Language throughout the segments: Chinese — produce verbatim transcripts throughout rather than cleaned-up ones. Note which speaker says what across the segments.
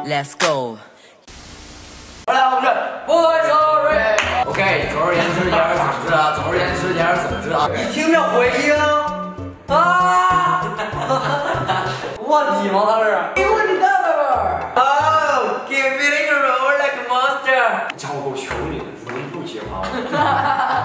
Speaker 1: Let's go。
Speaker 2: 好了，我们是 BOYSTORY。OK， 总而言之，言而总之啊，总而言之，言而总之啊，你听着回音啊，卧底吗？他是？给我你大妹妹。Oh, give me a roll like a monster。
Speaker 3: 家伙，我求你了，能不接话吗？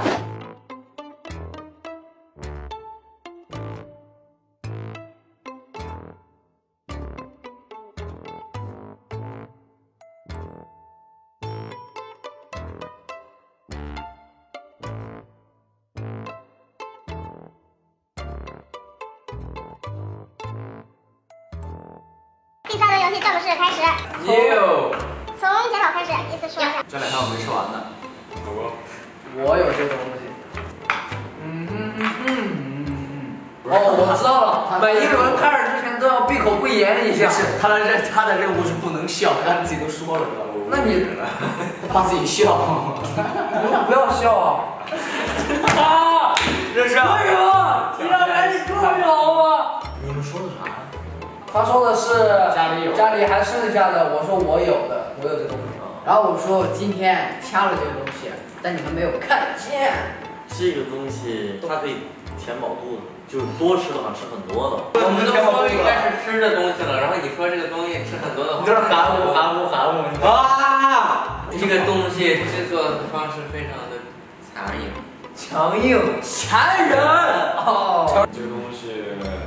Speaker 4: 第三轮游戏正式开始。
Speaker 2: 六。
Speaker 4: 从检讨开始，意思说一下。
Speaker 2: 这两天我没吃完呢。
Speaker 3: 好吧。
Speaker 2: 我有这个东西。嗯嗯嗯嗯嗯。哦，我知道了。每一轮开始之前都要闭口不言一下。是，他的任他的任务是不能笑，他自己都说了。那你怕自己笑？不要笑啊！啊！这是为什么？提上来你重要吗？
Speaker 3: 你们说的啥？
Speaker 2: 他说的是
Speaker 3: 家里有，
Speaker 2: 家里还剩下的。我说我有的，我有这东西。然后我说我今天掐了这个东西，但你们没有看见。
Speaker 5: 这个东西它可以填饱肚子，就是多吃的话吃很多的。
Speaker 6: 我们都说应该是吃的东西了，然后你说这个东西吃很多的话，
Speaker 5: 你这是含糊含糊含糊
Speaker 6: 啊！这个东西制作的方式非常的强硬，
Speaker 2: 强硬，残忍。哦，
Speaker 3: 这个东西。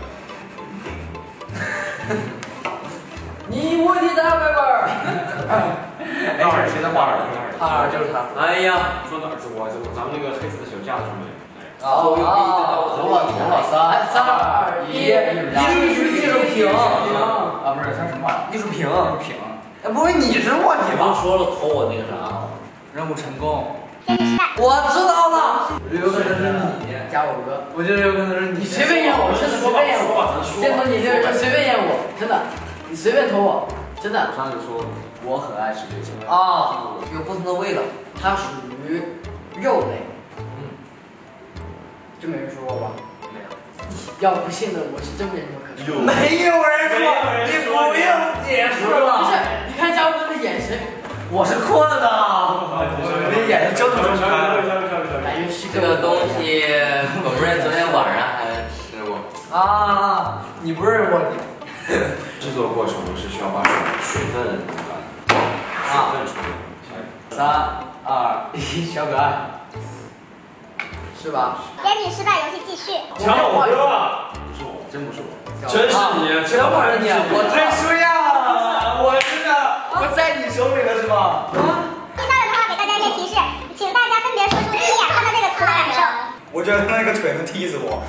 Speaker 2: 你我的大妹妹儿。
Speaker 3: 那儿谁在画儿？
Speaker 2: 他就是他。
Speaker 6: 哎呀，
Speaker 3: 说哪儿是我？咱们那个黑色的小架子上面。
Speaker 2: 哦哦，投了投了，三三二一，艺术艺术品啊，不是，他什么玩意？艺术品品。哎，不是你是卧底
Speaker 5: 刚
Speaker 2: 吧？
Speaker 5: 说了投我那个啥，
Speaker 2: 任务成功。
Speaker 4: 我
Speaker 2: 知道了，有可能是你加我哥，我觉得有可能是你随便演我，真的随便演我，先投你这个，随便演我，真的，你随便投我，真的。
Speaker 3: 我上次说我很爱吃这个。
Speaker 2: 啊，有不同的味道，它属于肉类。嗯，这没人说过吧？
Speaker 3: 没有。
Speaker 2: 要不信的，我是真没人说可说。
Speaker 5: 没有人说，你不用解释了。
Speaker 2: 不是，你看嘉哥的眼神，我是困的，我的眼睛睁不睁开。感觉是
Speaker 6: 这个东西，狗不是昨天晚上还吃过
Speaker 2: 啊？你不是卧底？
Speaker 3: 制作过程是需要把水分水分处理。
Speaker 2: 三二一，小可爱，是吧？
Speaker 4: 检举失败，游戏继续。
Speaker 3: 抢我哥！不是我，真不是我，真是你，
Speaker 2: 真不是你，我真输呀！我真的，我在你手里了是吧？
Speaker 4: 第三轮的话，给大家一些提示，请大家分别说出第一眼看到这个词的感受。
Speaker 7: 我觉得那个腿能踢死我。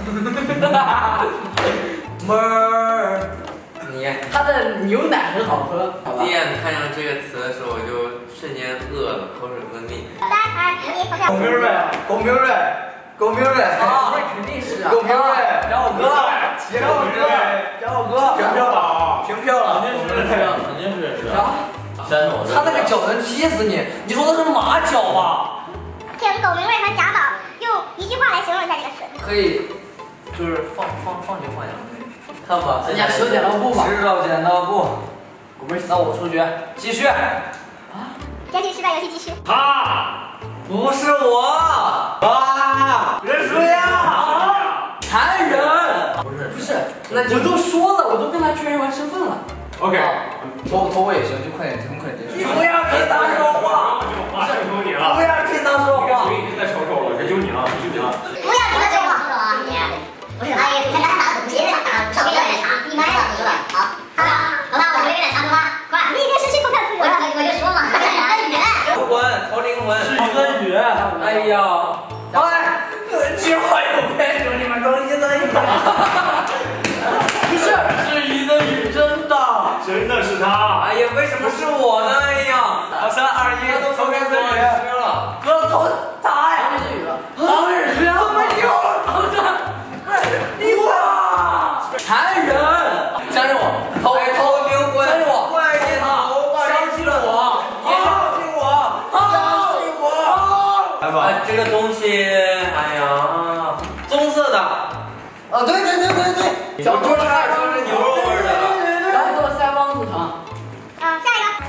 Speaker 2: 妹儿，
Speaker 6: 你。
Speaker 2: 它的牛奶很好喝。
Speaker 6: 第一眼看上这个词的时候，我就瞬间饿了，口水分泌。
Speaker 4: 三二一，投票。
Speaker 7: 龚明瑞，龚明瑞，龚明瑞，
Speaker 2: 啊，那肯定是啊。
Speaker 7: 龚明瑞，
Speaker 2: 然后我哥，然后我哥，然后我哥，
Speaker 7: 平票了，平票了，
Speaker 5: 肯定是肯定是是。真的，
Speaker 2: 他那个脚能踢死你，你说的是马脚吧？
Speaker 4: 请龚明瑞和贾宝用一句话来形容一下这个词。
Speaker 2: 可以，就是放放放牛放羊的。
Speaker 6: 看吧，
Speaker 2: 人家手剪刀布嘛。
Speaker 7: 石头剪刀布。
Speaker 2: 我们那我出局，继续。
Speaker 4: 啊！检举失败，游戏继续。
Speaker 5: 他不是我啊！
Speaker 2: 认输呀！残忍！不是不是，那我都说了，我都跟他确认完身份了。
Speaker 3: OK，
Speaker 7: 投投我也行，就快点，尽快点结束。
Speaker 2: 你不要听他说话，
Speaker 3: 话就由你了。
Speaker 2: 不要听他说话。
Speaker 3: 你再瞅瞅了，这就你了，就你了。
Speaker 4: 不要听他说话啊你！不是，阿姨，先打打，别打打，手边有点长，你麦了，你说了，好，好了，好了，我手边有点长，怎么办？快，你已经失去投票资格了，我就说嘛，很远。
Speaker 6: 灵魂，投灵魂，是一个雨。哎呀，
Speaker 2: 哎，句话有骗兄弟们都一的一。不是，
Speaker 6: 是一个雨，真的，
Speaker 3: 真的是他。
Speaker 6: 哎呀，为什么是我呢？哎呀，
Speaker 2: 啊，三二一，投票资格
Speaker 6: 吃了，
Speaker 2: 哥投他呀！唐日轩，怎么又投这？你哇！残忍！相信我，投投灵魂，相信我，
Speaker 6: 快点投吧，
Speaker 2: 相信我，相信我，相信我！
Speaker 3: 来吧，
Speaker 6: 这个东西，哎呀，棕色的，
Speaker 2: 啊，对对对对对，小猪
Speaker 6: 说是牛肉味的了，
Speaker 2: 然后给我塞汪子糖。
Speaker 4: 啊，下一个。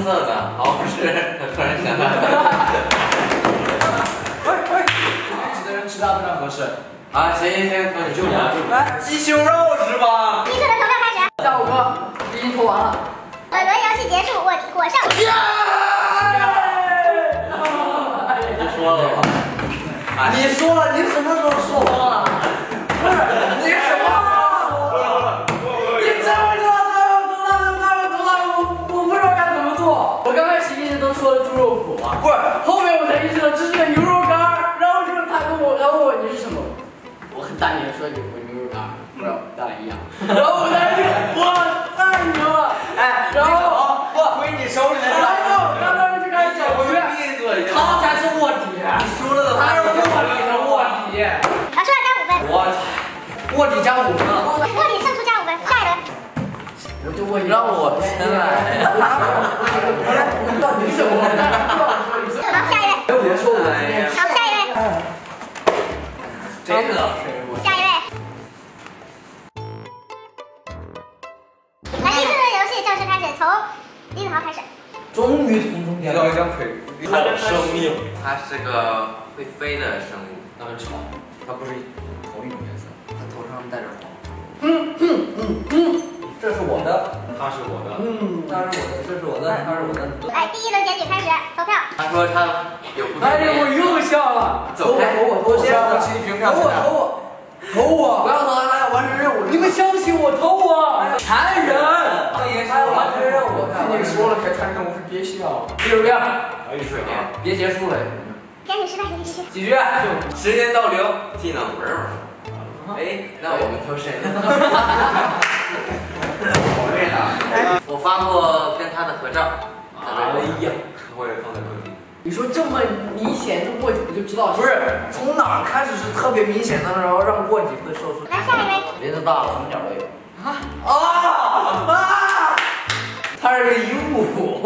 Speaker 6: 色的，好吃。他突然想到，
Speaker 7: 喂喂，一起的人吃它非常合适。
Speaker 6: 啊，行行行，你就拿住。
Speaker 7: 来，鸡胸肉是吧？
Speaker 4: 第一次的投票开始。
Speaker 2: 下五个，已经投完了。
Speaker 4: 本轮游戏结束，我火上。
Speaker 5: 你说了吧？
Speaker 2: 你说了，你什么时候说了？不是，你什么时候说了？你这么知道他要读他他要读他，我我不知道该怎么做。我刚开始一直都说的猪肉脯嘛，不是，后面我才意识到这是个牛肉干儿，然后就是他跟我，然后问我你是什么？我很淡定的说一句我牛肉干儿，不知道咱俩一样。然后我在那里，哇，太牛了！哎，然后
Speaker 7: 不归你手里的。
Speaker 2: 然后刚刚就开始搅局，他才是卧底。
Speaker 5: 你说了的话，
Speaker 2: 他是卧底的卧底。
Speaker 4: 老师要加五分。
Speaker 2: 我卧底加五分。
Speaker 4: 卧底胜出加五分。下一轮。
Speaker 2: 我就问你，让我先来。你到底是什么？
Speaker 4: 好，下一位。
Speaker 2: 别说我。
Speaker 4: 好，下一位。
Speaker 2: 这个。
Speaker 4: 下一位。来，第四轮游戏正式开始，从李子豪开始。
Speaker 2: 终于从中间
Speaker 7: 到一张腿，
Speaker 5: 它的生命，
Speaker 6: 它是个会飞的生物，
Speaker 7: 那很吵，它不是同一种颜色，它头上带着黄。
Speaker 2: 嗯嗯嗯嗯，这是我的。
Speaker 3: 他是我的。
Speaker 2: 嗯，那是我的，这是我的，那是我的。
Speaker 4: 来，第一轮检举开始，投票。
Speaker 6: 他说他有不
Speaker 2: 哎呀，我又笑了。
Speaker 6: 走开，
Speaker 2: 投我，投我，先
Speaker 7: 我起评票。
Speaker 2: 投我，投我，投我！不要投他，要完成任务。你们相信我，投我！残忍！他要完成任务。
Speaker 7: 你说了，开残忍，我是憋笑。
Speaker 2: 就是这样。
Speaker 3: 还有水啊！
Speaker 2: 别结束了。
Speaker 4: 检举失败，继续。
Speaker 2: 继续。
Speaker 6: 时间倒流，技能玩玩。哎，那我们投谁呢？我发过跟他的合照。
Speaker 3: 哎呀，我也放在客厅。
Speaker 2: 你说这么明显，这卧底不就知道？不是，从哪儿开始是特别明显的，然后让卧底会说出。
Speaker 4: 来，下一位。
Speaker 2: 林子大了，什么鸟都有。啊啊啊！它是个鹦鹉。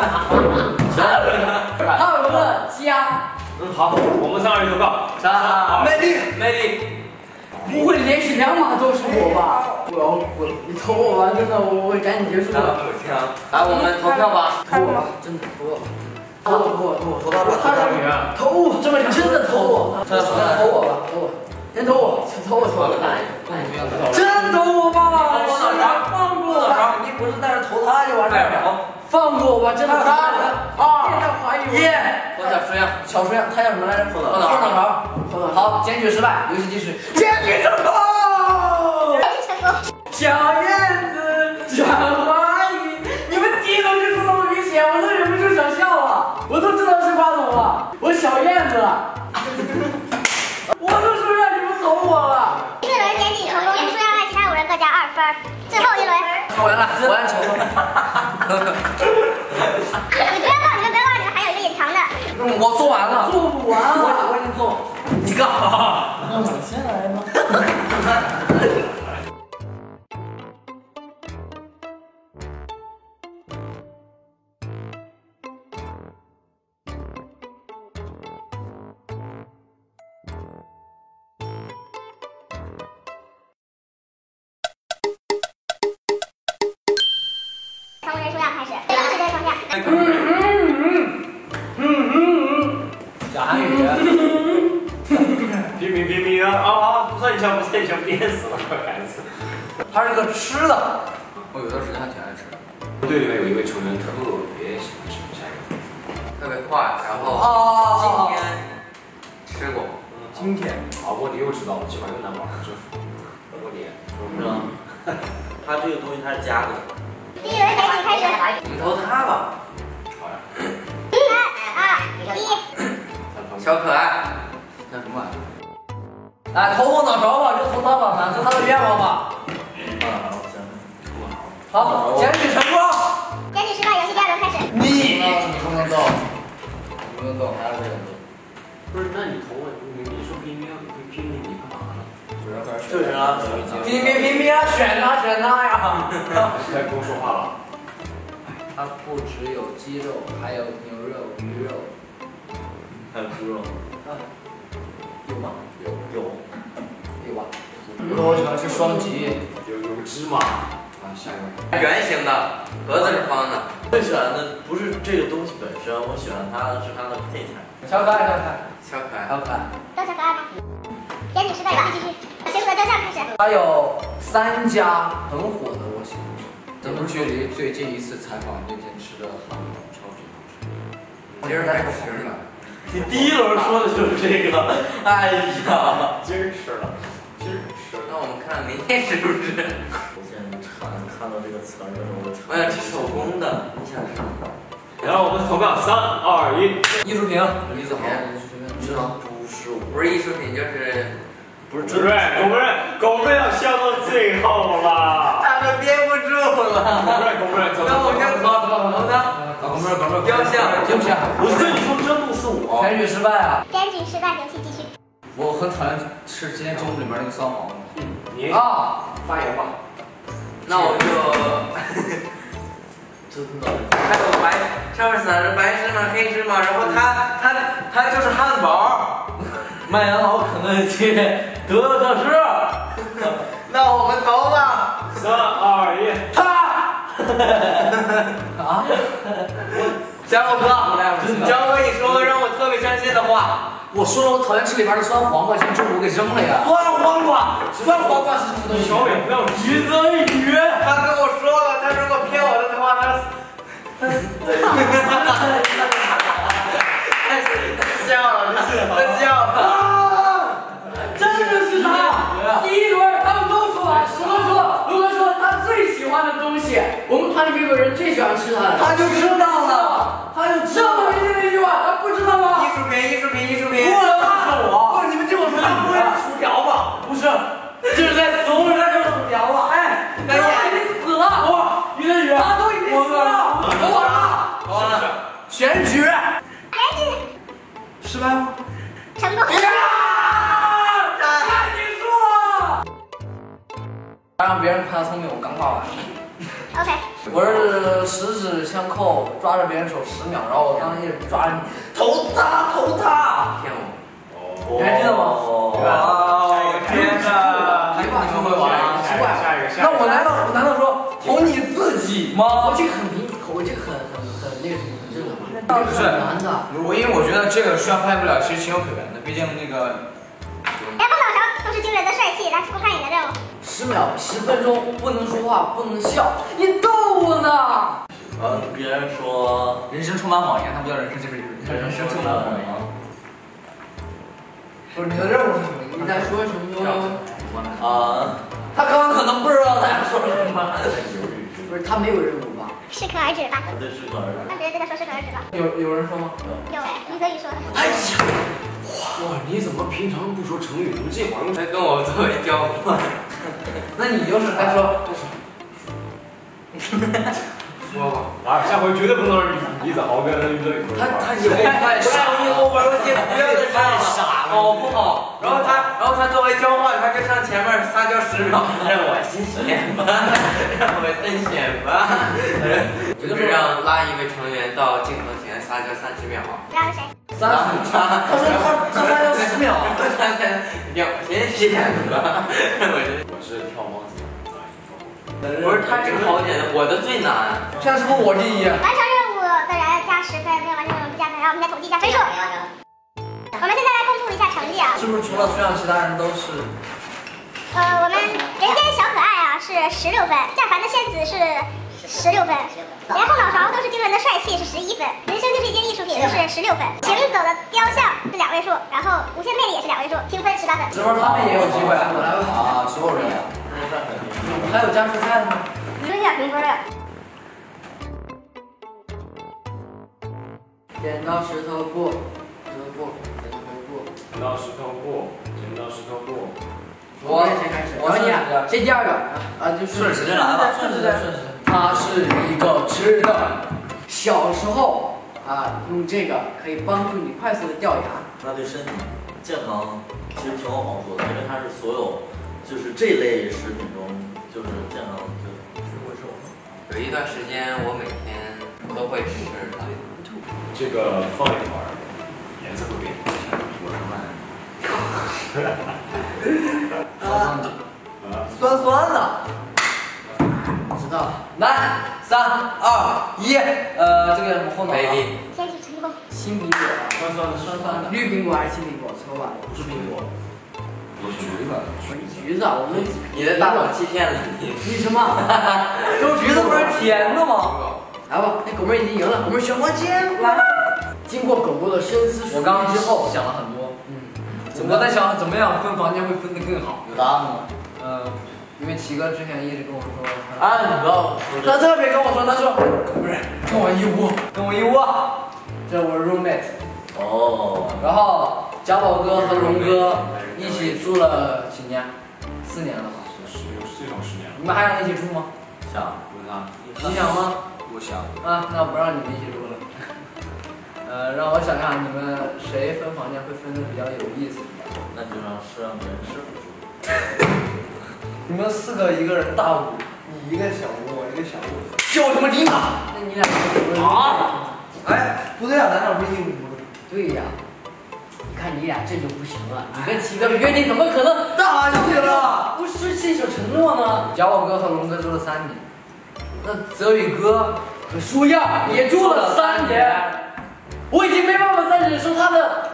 Speaker 2: 它有个家。
Speaker 3: 嗯，好，我们三二一投票。
Speaker 2: 三，魅力，
Speaker 6: 魅力。
Speaker 2: 不会连续两码都是我吧？我要我，你投我吧，真的，我我赶紧结束了。
Speaker 6: 来，我们投票吧。
Speaker 2: 投我吧，真的投我。投我，投我，投我，投到了。他是投我，这么真的投我，真的投我吧，投我，真投我，投我，投我。真投我吧，我放过我吧，你不是在这投他就完事儿了。放过我吧，真的。三二一，
Speaker 6: 我叫舒阳，
Speaker 2: 小舒阳，他叫什么来着？
Speaker 6: 后脑勺，
Speaker 2: 后脑勺。好，检举失败，游戏继续。检举成功。
Speaker 4: 游戏成功。
Speaker 2: 小燕子转花语，你们第一轮就说那么明显，我都忍不住想笑了。我都知道是瓜总了，我小燕子，我都说让你们投我了。
Speaker 4: 四轮检举成功，舒阳爱其他五人各加二分。最后一轮。
Speaker 2: 投完了，完成。
Speaker 4: 你不要忘，你们不要忘，你们还有一个隐藏的。
Speaker 2: 嗯，我做完了。做不完了，我已经做。你干嘛？那我先来吗？
Speaker 4: 从人数量开始，第一轮投票。
Speaker 2: 嗯嗯嗯嗯嗯。讲韩语。
Speaker 3: 平平平平啊啊！不算一枪，不算一枪，憋死了，快孩子。
Speaker 2: 它是个吃的。
Speaker 7: 我有段时间还挺爱吃的。
Speaker 3: 队里面有一位成员特别喜欢吃下一个，
Speaker 6: 特别快，然后
Speaker 2: 哦，
Speaker 6: 今天吃过。
Speaker 3: 今天啊，我你又知道了，喜欢用南宝之父，我脸
Speaker 5: 是吗？它这个东西它是加的。
Speaker 4: 第一轮检举开始。
Speaker 6: 我们投他吧。
Speaker 3: 好呀。
Speaker 4: 三二一。
Speaker 6: 小可爱。
Speaker 7: 那什么？
Speaker 2: 来投后脑勺吧，就投他吧，满足他的愿望吧。好，检举成功。
Speaker 4: 检举失败，游戏第二轮开始。
Speaker 2: 你
Speaker 7: 你不能动，你不能动，还有这个。
Speaker 3: 不是，那你投我，你你说拼命拼命，你干嘛呢？
Speaker 5: 就是啊，
Speaker 2: 拼拼拼拼啊，选他选他呀！
Speaker 3: 该不用说话了。
Speaker 2: 它不只有鸡肉，还有牛肉、鱼肉，
Speaker 5: 还有猪肉。
Speaker 2: 有吗？
Speaker 5: 有有
Speaker 2: 有吧？
Speaker 7: 我喜欢吃双极。
Speaker 3: 有有个芝麻啊，下一位。
Speaker 6: 圆形的。 盒子是方的。
Speaker 5: 最喜欢的不是这个东西本身，我喜欢它的是它的配菜。
Speaker 2: 小可爱，小可爱，
Speaker 6: 小可爱，
Speaker 2: 小可爱。
Speaker 4: 都小可爱吗？点景失败，继续。谁负责雕像开始？
Speaker 2: 它有三家很火的，我喜欢。
Speaker 7: 咱们距离最近一次采访那天吃的汉堡超级好吃。
Speaker 2: 今儿在吃呢。
Speaker 5: 你第一轮说的就是这个，哎呀，今儿吃了，今儿吃了。
Speaker 6: 那我们看明天是不是？
Speaker 5: 我现在馋，看到这个词儿的时候，我
Speaker 6: 我想吃手工的，你想吃什么？
Speaker 3: 然后我们投票，三二一，
Speaker 2: 艺术品，李子豪，
Speaker 5: 知道不是我，
Speaker 6: 不是艺术品就是
Speaker 5: 不是
Speaker 3: 对，狗不认，狗不认要笑到最后了。
Speaker 6: 他们憋不住了。
Speaker 3: 狗不认，狗不认，走。
Speaker 6: 那我跟投投呢？
Speaker 2: 搞门搞门，
Speaker 6: 雕像，
Speaker 2: 对不起，
Speaker 5: 我跟你说，真不是我。
Speaker 2: 选举失败啊！
Speaker 4: 点景失败，游戏继续。
Speaker 7: 我很讨厌吃今天中午里面那个酸黄瓜。
Speaker 3: 你
Speaker 2: 啊，
Speaker 3: 发言吧。
Speaker 6: 那我就
Speaker 5: 真的。
Speaker 6: 还有白，上面撒着白芝麻、黑芝麻，然后它它它就是汉堡。
Speaker 5: 麦当劳、肯德基、德克士。
Speaker 6: 那我们投吧。
Speaker 3: 三二一，
Speaker 2: 他啊，
Speaker 6: 小狗哥，教我一说个让我特别伤心的话。
Speaker 2: 我说了，我讨厌吃里边的酸黄瓜，先中午给扔了呀。
Speaker 5: 酸黄瓜，
Speaker 2: 酸黄瓜是什么东西？
Speaker 3: 小伟不要
Speaker 5: 鱼则鱼。
Speaker 6: 他跟我说了，他如果骗我的话，他他笑了，他笑了，
Speaker 2: 真的是他！第一轮他们都说了，石头说，如果说他最喜欢的东西，我们团里面有人最喜欢吃它的，
Speaker 5: 他就知道了，他就知
Speaker 2: 这么
Speaker 5: 道了。
Speaker 2: 明显的一句话，他不知道吗？
Speaker 6: 艺术品，艺术品，艺术品。
Speaker 5: 不是我，
Speaker 2: 不是你们听我说，
Speaker 5: 他不会是薯条吧？不是，就是在死物上就是薯条了。哎，
Speaker 2: 他已经死了，
Speaker 5: 哇，鱼的鱼，
Speaker 2: 他都已经死了，投完了，
Speaker 6: 投完了，
Speaker 2: 选举
Speaker 4: 点景
Speaker 2: 失败吗？
Speaker 4: 成功。
Speaker 2: 赶紧说！让别人看他聪明，我刚画完。
Speaker 4: OK。
Speaker 2: 我是十指相扣，抓着别人手十秒，然后我刚一直抓着你，投他，投他！
Speaker 6: 骗我！
Speaker 2: 你还记得吗？
Speaker 6: 哇！天哪！
Speaker 2: 还把你们会玩啊？奇怪。那我难道我难道说投你自己吗？我这个很明，我这个很很很那个什么，这个
Speaker 7: 不是
Speaker 2: 很难的。
Speaker 7: 我因为我觉得这个虽然发现不了，其实情有可原的，毕竟那个。
Speaker 4: 连后脑勺都是惊人的帅气，来不看你的任务。
Speaker 2: 十秒，十分钟，不能说话，不能笑，你逗我呢？
Speaker 5: 嗯，别人说
Speaker 7: 人生充满谎言，它不叫人生，就是人生充满谎言。
Speaker 2: 不是你的任务是什么？你在说什么？
Speaker 5: 啊，
Speaker 2: 他刚刚可能不知道他要说什么。不是他没有任务吧？
Speaker 4: 适可而止吧。
Speaker 5: 对，适可而止。
Speaker 4: 让别人对他说适可而止吧。
Speaker 2: 有有人说吗？
Speaker 4: 有，于泽宇说的。
Speaker 3: 哎呀，哇，你怎么平常不说成语，怎么这会儿
Speaker 6: 还跟我作为交换？
Speaker 2: 那你就是他说。
Speaker 3: 说吧，啊，下回绝对不能让李子豪跟于泽宇说。
Speaker 6: 他他以后太傻了，以后玩游戏不要再太傻了，好不好？然后他，然后他作为交换，他就上前面撒娇十秒，让我先选吧，让我先选吧。就是让拉一位成员到镜头前撒娇三十秒。
Speaker 4: 让谁？
Speaker 2: 三十，他说他他撒娇十秒，
Speaker 6: 他才让我先选吧。
Speaker 3: 我是跳猫子。
Speaker 6: 不是他这个好简单，我的最难。
Speaker 2: 现在是不是我第一？
Speaker 4: 完成任务的人加十分，没有完成任务不加分。然后我们再统计一下分数。我们现在来公布一下成绩啊。
Speaker 2: 是不是除了虽然其他人都是？
Speaker 4: 呃，我们人间小可爱啊是十六分，战凡的仙子是十六分，连后脑勺都是惊人的帅气是十一分，人生就是一件艺术品是十六分，行走的雕像是两位数，然后无限魅力也是两位数，评分十八分。
Speaker 2: 这边他们也有机会，我来吧。
Speaker 7: 啊，所有人。
Speaker 2: 还有加时赛的吗？
Speaker 4: 说一下评分啊。
Speaker 2: 剪刀石头布，石头布，剪刀石头布。
Speaker 3: 剪刀石头布，剪刀石头布。
Speaker 2: 我先开始，我先先第二个啊，就
Speaker 7: 顺时针来吧，
Speaker 2: 顺时针，顺时针。它是一个吃的，小时候啊，用这个可以帮助你快速的掉牙。
Speaker 5: 那对身体健康其实挺有好处的，因为它是所有就是这类食品中。 就是健康，就是会瘦。
Speaker 6: 有一段时间，我每天都会吃它。
Speaker 3: 这个放一会儿，颜色会变。
Speaker 2: 啊，酸酸的。知道了，来， 三二一，呃，这个什么后脑？
Speaker 6: 美丽。
Speaker 4: 先是成功。
Speaker 2: 新苹果，
Speaker 3: 酸酸的酸酸的，
Speaker 2: 绿苹果还是青苹果？抽吧，
Speaker 3: 不是苹果，我橘子，
Speaker 2: 橘子啊，我们
Speaker 6: 你的大脑欺骗了你。
Speaker 2: 你什么？周橘子不是甜的吗？来吧，那狗妹已经赢了，狗妹选关键来。经过狗狗的深思熟虑之后，
Speaker 7: 想了很多，
Speaker 2: 嗯，
Speaker 7: 我在想怎么样分房间会分得更好。
Speaker 5: 有答案吗？
Speaker 2: 呃，因为齐哥之前一直跟我说，
Speaker 5: 啊，你不要说这
Speaker 2: 他特别跟我说，他说狗妹跟我一屋，跟我一屋，这是我 roommate。
Speaker 5: 哦，
Speaker 2: 然后贾宝哥和龙哥一起住了几年？四年了吧？
Speaker 3: 十最少十年了。
Speaker 2: 你们还想一起住吗？
Speaker 5: 想
Speaker 3: 问他，
Speaker 2: 你想吗？
Speaker 3: 我想。
Speaker 2: 啊，那不让你们一起住了。呃，让我想想，你们谁分房间会分的比较有意思？
Speaker 5: 那就让是让别人师傅住。
Speaker 2: 你们四个一个人大屋，
Speaker 3: 你一个小屋，我一个小屋。
Speaker 2: 叫什么领导？那你俩啊？
Speaker 3: 哎，不对啊，咱俩不是一屋的。
Speaker 2: 对呀。你看你俩这就不行了，你跟齐哥的约定怎么可能
Speaker 3: 大就行了？
Speaker 2: 不是信守承诺呢？贾宝哥和龙哥住了三年，那泽宇哥和舒亚也住了三年。我已经没办法再忍受他的，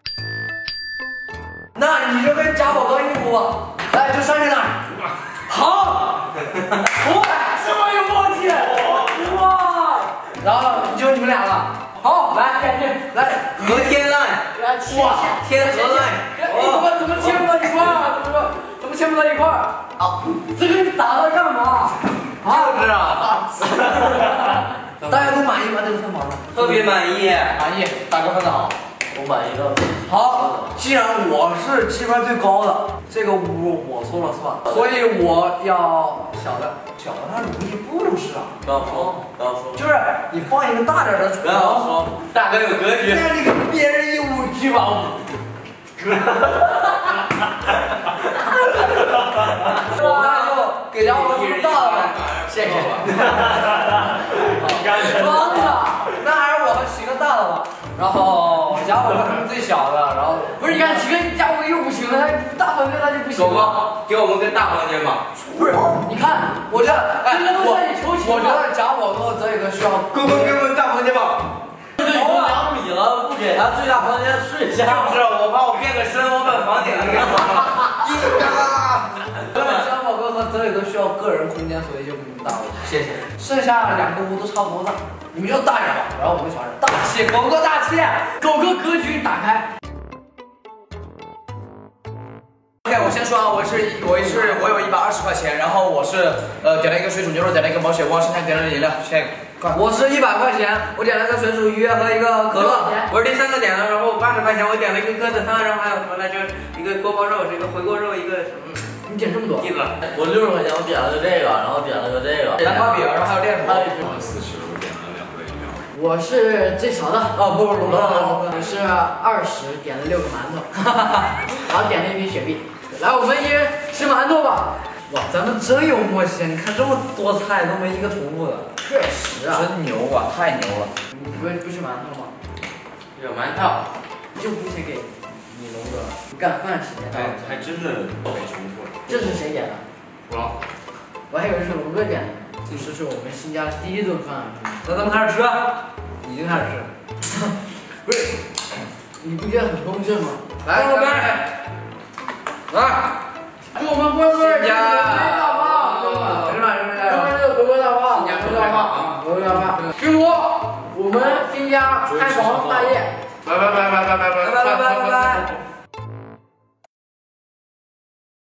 Speaker 2: 那你就跟贾宝哥一屋吧，来就上去那儿。好，哇，这么有默契，哇，然后就你们俩了。好，来来
Speaker 6: 和天籁，
Speaker 2: 来，哇，
Speaker 6: 天和籁，
Speaker 2: 哎，怎么怎么牵不到一块儿？怎么说？怎么牵不到一块儿？啊，这个你打它干嘛？
Speaker 6: 就是啊，
Speaker 2: 大家都满意吗？这个分房子？
Speaker 6: 特别满意，
Speaker 2: 满意，大哥分的好。
Speaker 5: 我满意到
Speaker 2: 好，既然我是积分最高的，这个屋我说了算，所以我要小的，小的它容易布置啊。
Speaker 5: 不要说，不要说，
Speaker 2: 就是你放一个大点的床，
Speaker 5: 不要说，
Speaker 6: 大哥有格局。
Speaker 2: 那你跟别人一屋去吧。我那就给家伙一个大的吧，谢谢。装的，那还是我们起个大的吧。然后家伙他们最小的，然后不是你看几个家伙又不行了，他大房间他就不行
Speaker 6: 狗
Speaker 2: 了。
Speaker 6: 哥，给我们个大房间吧。
Speaker 2: 不是，你看我这，哎，我我觉得贾宝哥和泽宇哥需要。
Speaker 6: 狗哥，给我们大房间吧。
Speaker 5: 这已经两米了，不给他最大房间睡一下。
Speaker 6: 就是，我怕我变个身，我把房顶上给
Speaker 2: 一嘎。因为贾宝哥和泽宇哥需要个人空间，所以就给你们大屋。谢谢。剩下两个屋都差不多大，你们就大点吧，然后我们小点。大气，狗哥大气，狗哥格局打开。OK， 我先说啊，我是我是我有一百二十块钱，然后我是呃点了一个水煮牛肉，点了一个毛血旺，剩下点了饮料，谢谢。我是一百块钱，我点了个水煮鱼和一个可乐。
Speaker 6: 我是第三个点的，然后八十块钱，我点了一个鸽子汤，然后还有什么来着？一个锅包肉，这个回锅肉，一个什么？
Speaker 2: 你点这么多？
Speaker 6: 一个。
Speaker 5: 我六十块钱，我点了个这个，然后点了个这个
Speaker 2: 南瓜饼，然后还有面包。
Speaker 3: 我四十，我点了两个饮料。
Speaker 2: 我是最小的，哦不不不不，我是二十，点了六个馒头，然后点了一瓶雪碧。来，我们一人吃馒头吧。哇，咱们真有默契！你看这么多菜都没一个重复的，确实啊，
Speaker 7: 真牛啊，太牛了！
Speaker 2: 你不不吃馒头吗？
Speaker 6: 有馒头，
Speaker 2: 就不写给你龙哥，干饭时间到了。
Speaker 3: 还真的没重复。
Speaker 2: 这是谁点的？
Speaker 3: 我。
Speaker 2: 我还以为是龙哥点的。这是我们新家第一顿饭，那咱们开始吃，已经开始吃。不是，你不觉得很丰盛吗？来，我们来。祝我们乖乖新家大胖，兄弟们，兄弟们，兄弟们，回归大胖，回归大胖，回归大胖，祝我们新家开房大业。